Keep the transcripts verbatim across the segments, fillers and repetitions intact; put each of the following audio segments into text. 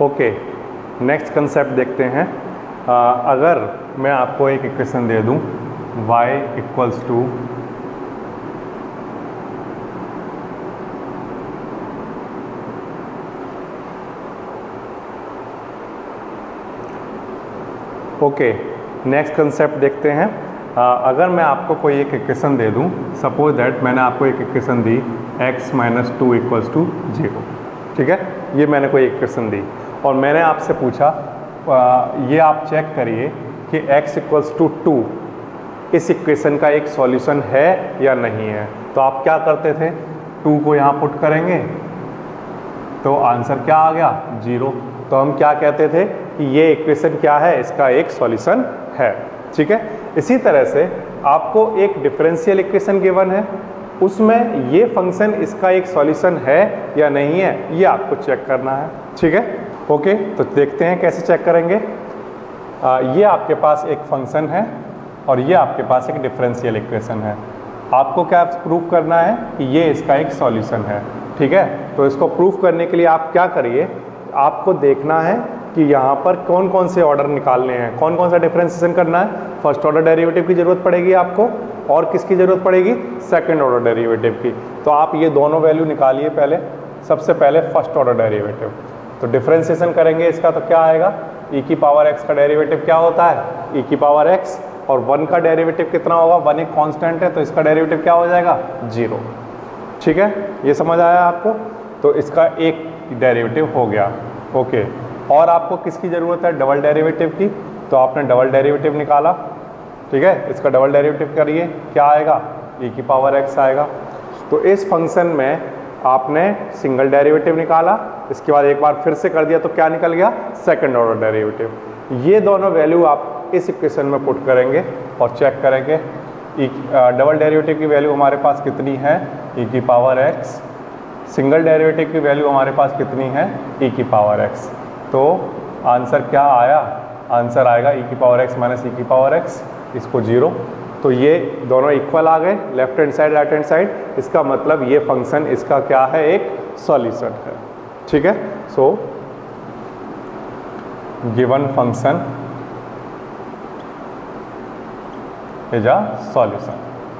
Okay, next concept देखते हैं। आ, अगर मैं आपको एक इक्वेशन दे दूं y equals to okay next concept देखते हैं। आ, अगर मैं आपको कोई एक इक्वेशन दे दूं, सपोज दैट मैंने आपको एक इक्वेशन दी x minus two equals to zero, ठीक है, ये मैंने कोई इक्वेशन दी और मैंने आपसे पूछा आ, ये आप चेक करिए कि x इक्वल्स टू टू इस इक्वेशन का एक सॉल्यूशन है या नहीं है। तो आप क्या करते थे, टू को यहाँ पुट करेंगे तो आंसर क्या आ गया, जीरो। तो हम क्या कहते थे कि ये इक्वेशन क्या है, इसका एक सॉल्यूशन है, ठीक है। इसी तरह से आपको एक डिफरेंशियल इक्वेशन गिवन है, उसमें ये फंक्शन इसका एक सॉल्यूशन है या नहीं है, ये आपको चेक करना है, ठीक है। ओके, तो देखते हैं कैसे चेक करेंगे। आ, ये आपके पास एक फंक्शन है और ये आपके पास एक डिफरेंशियल इक्वेशन है। आपको क्या प्रूफ करना है कि ये इसका एक सॉल्यूशन है, ठीक है। तो इसको प्रूफ करने के लिए आप क्या करिए, आपको देखना है कि यहाँ पर कौन कौन से ऑर्डर निकालने हैं, कौन कौन सा डिफरेंशिएशन करना है। फर्स्ट ऑर्डर डेरिवेटिव की ज़रूरत पड़ेगी आपको और किसकी ज़रूरत पड़ेगी, सेकंड ऑर्डर डेरिवेटिव की। तो आप ये दोनों वैल्यू निकालिए पहले। सबसे पहले फर्स्ट ऑर्डर डेरिवेटिव, तो डिफरेंशिएशन करेंगे इसका तो क्या आएगा, e की पावर x का डेरिवेटिव क्या होता है, e की पावर x, और वन का डेरिवेटिव कितना होगा, वन एक कांस्टेंट है तो इसका डेरिवेटिव क्या हो जाएगा, जीरो, ठीक है। ये समझ आया आपको। तो इसका एक डेरिवेटिव हो गया, ओके। और आपको किसकी ज़रूरत है, डबल डेरिवेटिव की। तो आपने डबल डेरिवेटिव निकाला, ठीक है, इसका डबल डेरिवेटिव करिए, क्या आएगा, e की पावर x आएगा। तो इस फंक्शन में आपने सिंगल डेरिवेटिव निकाला, इसके बाद एक बार फिर से कर दिया तो क्या निकल गया, सेकंड ऑर्डर डेरिवेटिव। ये दोनों वैल्यू आप इस इक्वेशन में पुट करेंगे और चेक करेंगे डबल डेरिवेटिव की वैल्यू हमारे पास कितनी है, e की पावर x, सिंगल डेरिवेटिव की वैल्यू हमारे पास कितनी है, e की पावर x। तो आंसर क्या आया, आंसर आएगा e की पावर x माइनस e की पावर x, इसको जीरो। तो ये दोनों इक्वल आ गए, left hand side right hand side. इसका मतलब ये फंक्शन इसका क्या है, एक सॉल्यूशन है, ठीक है। So given function is a solution,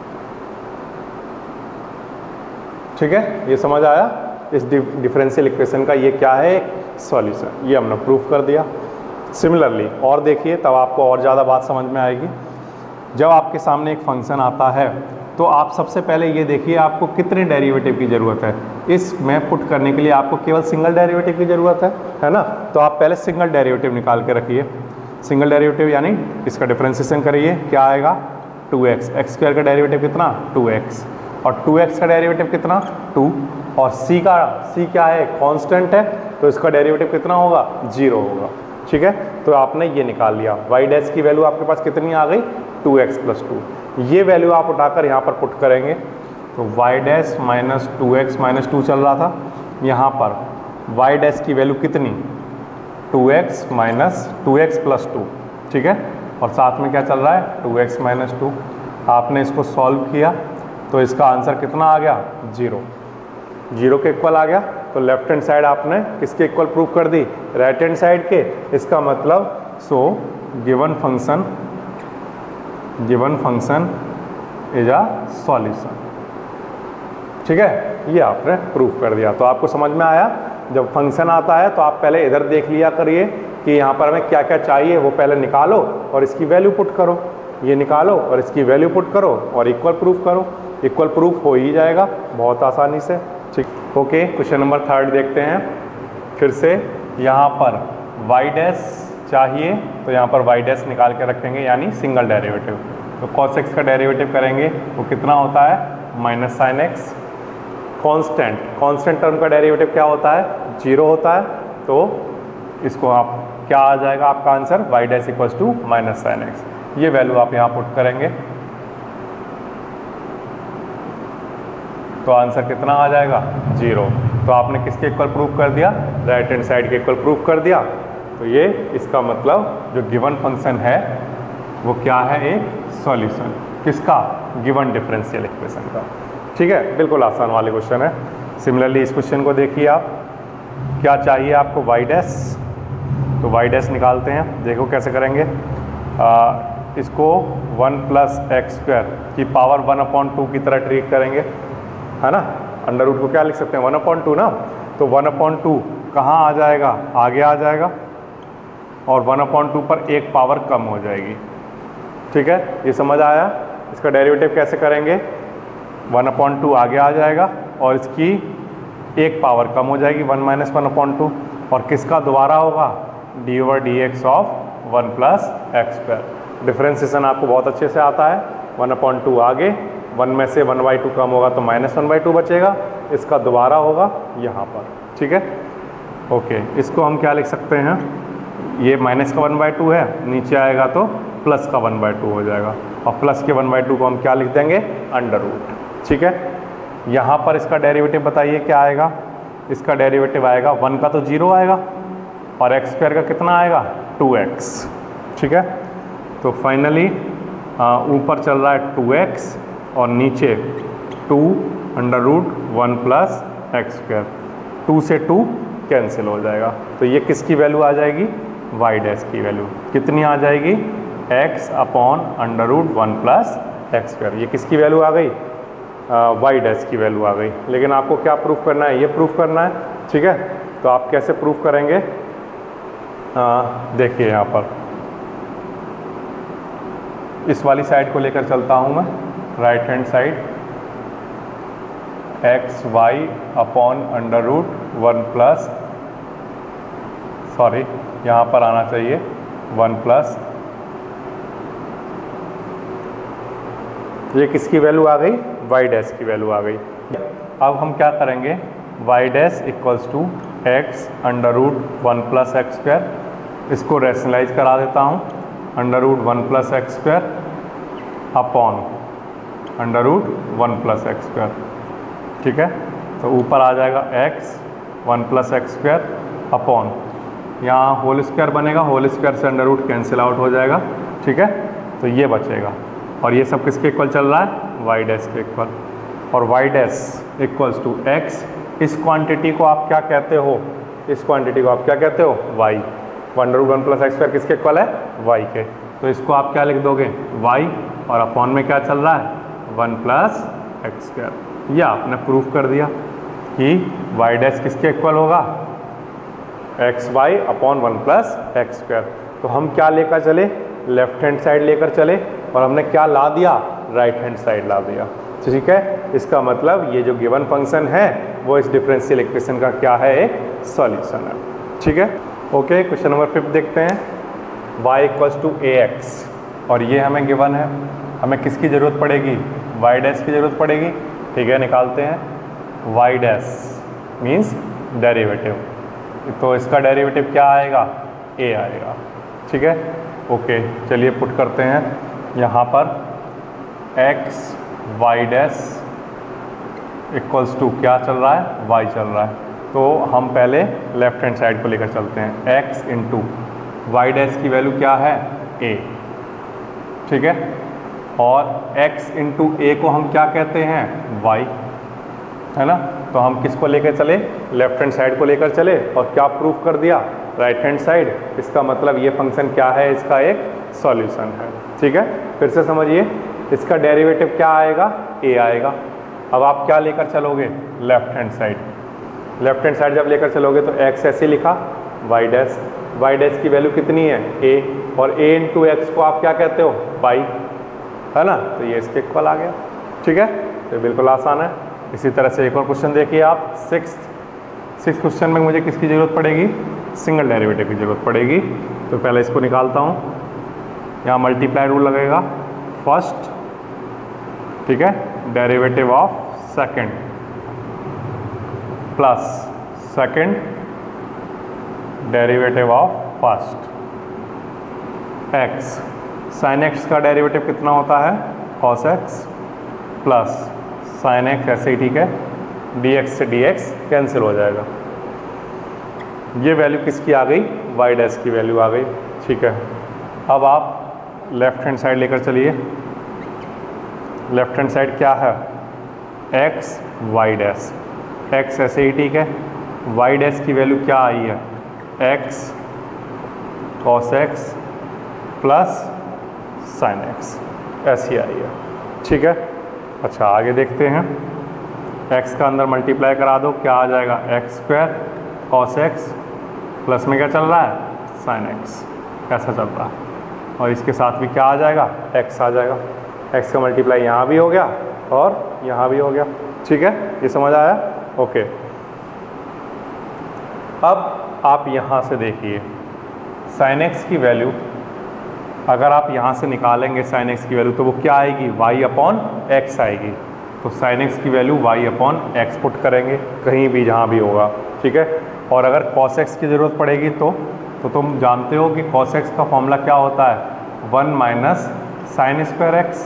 ठीक है। ये समझ आया, इस डिफरेंशियल इक्वेशन का ये क्या है, एक सॉल्यूशन। ये हमने प्रूफ कर दिया। सिमिलरली और देखिए, तब आपको और ज़्यादा बात समझ में आएगी। जब आपके सामने एक फंक्शन आता है तो आप सबसे पहले ये देखिए आपको कितने डेरिवेटिव की ज़रूरत है। इसमें पुट करने के लिए आपको केवल सिंगल डेरिवेटिव की ज़रूरत है, है ना। तो आप पहले सिंगल डेरिवेटिव निकाल के रखिए। सिंगल डेरिवेटिव यानी इसका डिफरेंशिएशन करिए, क्या आएगा, टू एक्स, एक्स स्क्वायर का डेरिवेटिव कितना, टू एक्स, और टू एक्स का डेरिवेटिव कितना, टू, और c का c क्या है, कांस्टेंट है, तो इसका डेरिवेटिव कितना होगा, जीरो होगा, ठीक है। तो आपने ये निकाल लिया। y डैश की वैल्यू आपके पास कितनी आ गई, टू एक्स प्लस टू। ये वैल्यू आप उठाकर यहाँ पर पुट करेंगे तो y dash minus two x minus two चल रहा था, यहाँ पर y डैश की वैल्यू कितनी, two x minus two x plus two, ठीक है, और साथ में क्या चल रहा है, टू एक्स माइनस टू। आपने इसको सॉल्व किया तो इसका आंसर कितना आ गया, जीरो, जीरो के इक्वल आ गया। तो लेफ्ट हैंड साइड आपने किसके इक्वल प्रूफ कर दी, राइट हैंड साइड के। इसका मतलब so given function given function is a solution, ठीक है। ये आपने प्रूफ कर दिया। तो आपको समझ में आया, जब फंक्शन आता है तो आप पहले इधर देख लिया करिए कि यहाँ पर हमें क्या क्या चाहिए, वो पहले निकालो और इसकी वैल्यू पुट करो। ये निकालो और इसकी वैल्यू पुट करो और इक्वल प्रूफ करो। इक्वल प्रूफ हो ही जाएगा बहुत आसानी से, ठीक। ओके, क्वेश्चन नंबर थर्ड देखते हैं। फिर से यहाँ पर y डैश चाहिए तो यहाँ पर y डैश निकाल के रखेंगे, यानी सिंगल डेरिवेटिव। तो cos x का डेरिवेटिव करेंगे तो कितना होता है, minus sine x. Constant constant term का डेरिवेटिव क्या होता है, जीरो होता है। तो इसको आप क्या आ जाएगा आपका answer, y dash equals to minus sine x. ये वैल्यू आप यहाँ पुट करेंगे तो आंसर कितना आ जाएगा, जीरो। तो आपने किसके इक्वल प्रूफ कर दिया, राइट हैंड साइड के इक्वल प्रूफ कर दिया। तो ये इसका मतलब जो गिवन फंक्शन है वो क्या है, एक सॉल्यूशन, किसका, गिवन डिफरेंशियल इक्वेशन का, ठीक है। बिल्कुल आसान वाले क्वेश्चन है। सिमिलरली इस क्वेश्चन को देखिए आप, क्या चाहिए आपको, y डैश तो वाई डैश निकालते हैं। देखो कैसे करेंगे, आ, इसको वन प्लस एक्स स्क्वायर की पावर वन अपॉन टू की तरह ट्रीट करेंगे, है ना। अंडर रूट को क्या लिख सकते हैं, वन अपॉन टू ना, तो वन अपॉन टू कहाँ आ जाएगा, आगे आ जाएगा, और वन अपॉन टू पर एक पावर कम हो जाएगी। ठीक है, ये समझ आया। इसका डेरिवेटिव कैसे करेंगे, वन अपॉन टू आगे आ जाएगा और इसकी एक पावर कम हो जाएगी, one minus one upon two, और किसका दोबारा होगा, D over D x of one plus x square. Differentiation आपको बहुत अच्छे से आता है। वन अपॉन टू आगे, वन में से वन बाई टू कम होगा तो माइनस वन बाई टू बचेगा, इसका दोबारा होगा यहाँ पर। ठीक है, ओके, इसको हम क्या लिख सकते हैं, ये माइनस का वन बाई टू है, नीचे आएगा तो प्लस का वन बाई टू हो जाएगा, और प्लस के वन बाई टू को हम क्या लिख देंगे, अंडर रूट। ठीक है, यहाँ पर इसका डेरिवेटिव बताइए क्या आएगा, इसका डेरिवेटिव आएगा वन का तो जीरो आएगा, और एक्स स्क्वायर का कितना आएगा, टू एक्स। ठीक है, तो फाइनली ऊपर चल रहा है टू एक्स और नीचे two under root one plus x square, two से टू कैंसिल हो जाएगा, तो ये किसकी वैल्यू आ जाएगी, वाई डैश की वैल्यू कितनी आ जाएगी, x upon under root one plus x square. ये किसकी वैल्यू आ गई, वाई डैश की वैल्यू आ गई। लेकिन आपको क्या प्रूफ करना है, ये प्रूफ करना है। ठीक है, तो आप कैसे प्रूफ करेंगे, देखिए यहाँ पर इस वाली साइड को लेकर चलता हूँ मैं, right hand side, x y upon under root one plus, sorry यहाँ पर आना चाहिए वन प्लस, ये किसकी वैल्यू आ गई, वाई डैश की वैल्यू आ गई। अब हम क्या करेंगे, y dash equals to x under root one plus x square, इसको रैशनलाइज करा देता हूँ, under root one plus x square upon under root one plus x square. ठीक है, तो ऊपर आ जाएगा x one plus x square upon, यहाँ होल स्क्वायर बनेगा, होल स्क्वायर से अंडर रूट कैंसिल आउट हो जाएगा। ठीक है, तो ये बचेगा, और ये सब किसके इक्वल चल रहा है, वाई डैश के इक्वल, और y dash equals to x, इस क्वांटिटी को आप क्या कहते हो, इस क्वांटिटी को आप क्या कहते हो, y, under root one plus x square किसके इक्वल है, वाई के, तो इसको आप क्या लिख दोगे, वाई, और अपॉन में क्या चल रहा है, वन प्लस एक्स स्क्वायर। यह आपने प्रूफ कर दिया कि वाई डैश किसके इक्वल होगा, x y upon one plus x square. तो हम क्या लेकर चले, लेफ्ट हैंड साइड लेकर चले, और हमने क्या ला दिया, राइट हैंड साइड ला दिया। ठीक है, इसका मतलब ये जो गिवन फंक्शन है वो इस डिफरेंशियल इक्वेशन का क्या है, एक सॉल्यूशन है। ठीक है, ओके, क्वेश्चन नंबर फिफ्थ देखते हैं, y equals to a x, और ये हमें गिवन है, हमें किसकी ज़रूरत पड़ेगी, y डैश की ज़रूरत पड़ेगी। ठीक है, निकालते हैं, y डैश मीन्स डेरिवेटिव, तो इसका डेरिवेटिव क्या आएगा, a आएगा। ठीक है, ओके, चलिए पुट करते हैं यहाँ पर, x y dash equals to क्या चल रहा है, y चल रहा है, तो हम पहले लेफ्ट हैंड साइड को लेकर चलते हैं, x इंटू वाई डैश की वैल्यू क्या है, a। ठीक है, और x इंटू ए को हम क्या कहते हैं, y, है ना, तो हम किसको लेकर चले, लेफ्ट हैंड साइड को लेकर चले, और क्या प्रूफ कर दिया, राइट हैंड साइड। इसका मतलब ये फंक्शन क्या है, इसका एक सॉल्यूशन है। ठीक है, फिर से समझिए, इसका डेरिवेटिव क्या आएगा, a आएगा। अब आप क्या लेकर चलोगे, left hand side, left hand side जब लेकर चलोगे तो x ऐसे लिखा, y डैश, y डैश की वैल्यू कितनी है, a, और a इंटू एक्स को आप क्या कहते हो, y, है ना, तो ये इसके इक्वल आ गया। ठीक है, तो बिल्कुल आसान है। इसी तरह से एक और क्वेश्चन देखिए आप, सिक्स सिक्स क्वेश्चन में मुझे किसकी ज़रूरत पड़ेगी, सिंगल डेरिवेटिव की ज़रूरत पड़ेगी। तो पहले इसको निकालता हूँ, यहाँ मल्टीप्लाई रूल लगेगा, फर्स्ट, ठीक है, derivative of second plus second derivative of first, x, sine x का डेरिवेटिव कितना होता है, cos x, plus sine x ऐसे ही, ठीक है, डी एक्स से डी एक्स कैंसिल हो जाएगा। ये वैल्यू किसकी आ गई, वाई डैश की वैल्यू आ गई। ठीक है, अब आप लेफ्ट हैंड साइड लेकर चलिए, लेफ्ट हैंड साइड क्या है, एक्स वाई डैश, एक्स ऐसे ही, ठीक है, वाई डैश की वैल्यू क्या आई है, x cos x plus sine x, ऐसी आई है। ठीक है, अच्छा आगे देखते हैं। x का अंदर मल्टीप्लाई करा दो, क्या आ जाएगा x square cos x plus में क्या चल रहा है साइन एक्स, ऐसा चल रहा है। और इसके साथ भी क्या आ जाएगा x आ जाएगा। x का मल्टीप्लाई यहाँ भी हो गया और यहाँ भी हो गया। ठीक है, ये समझ आया? ओके, अब आप यहाँ से देखिए साइन एक्स की वैल्यू अगर आप यहाँ से निकालेंगे साइन एक्स की वैल्यू तो वो क्या आएगी y अपॉन एक्स आएगी। तो साइन एक्स की value y upon x put करेंगे कहीं भी जहाँ भी होगा। ठीक है, और अगर कॉस एक्स की ज़रूरत पड़ेगी तो तो तुम जानते हो कि कॉस एक्स का फॉर्मूला क्या होता है one minus sine square x.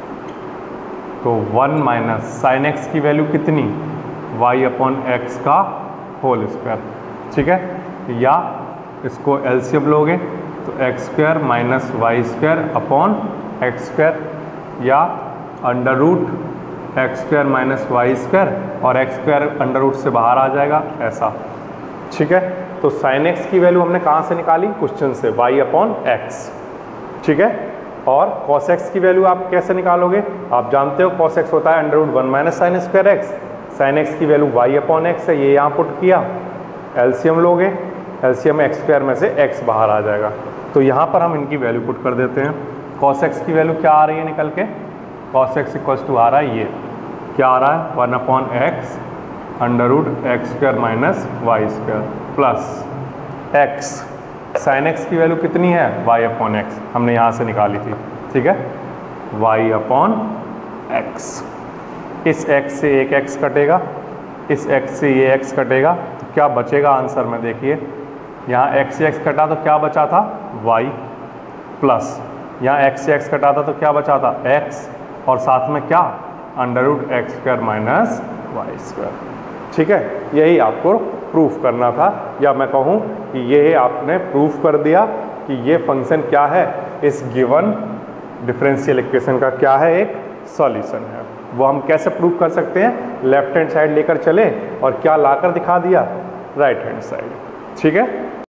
तो वन माइनस साइन एक्स की वैल्यू कितनी y अपॉन एक्स का होल स्क्वायर। ठीक है, या इसको एलसीएम लोगे तो x square minus y square upon x square, या under root x square minus y square और एक्स स्क्वायर अंडर रूट से बाहर आ जाएगा ऐसा। ठीक है, तो साइन एक्स की वैल्यू हमने कहाँ से निकाली क्वेश्चन से y अपॉन एक्स। ठीक है, और कॉस एक्स की वैल्यू आप कैसे निकालोगे, आप जानते हो कॉस एक्स होता है under root one minus sine square x. Sine x की वैल्यू y अपॉन एक्स है, ये यहाँ पुट किया, एलसीएम लोगे, एलसीएम एक्स स्क्वायर में से x बाहर आ जाएगा। तो यहाँ पर हम इनकी वैल्यू पुट कर देते हैं। कॉस एक्स की वैल्यू क्या आ रही है निकल के, कॉस एक्स इक्वल्स टू आ रहा है ये क्या आ रहा है one upon x under root x square minus y square plus x. Sine x की वैल्यू कितनी है y अपॉन एक्स, हमने यहाँ से निकाली थी। ठीक है, y अपॉन एक्स, इस x से एक x कटेगा, इस x से ये x कटेगा, तो क्या बचेगा आंसर में देखिए, यहाँ x से x कटा तो क्या बचा था y प्लस यहाँ x से x कटा था तो क्या बचा था x और साथ में क्या under root x square minus y square. ठीक है, यही आपको प्रूफ करना था, या मैं कहूँ कि ये आपने प्रूफ कर दिया कि ये फंक्शन क्या है, इस गिवन डिफरेंशियल इक्वेशन का क्या है एक सॉल्यूशन है। वो हम कैसे प्रूफ कर सकते हैं, लेफ्ट हैंड साइड लेकर चले और क्या लाकर दिखा दिया राइट हैंड साइड। ठीक है।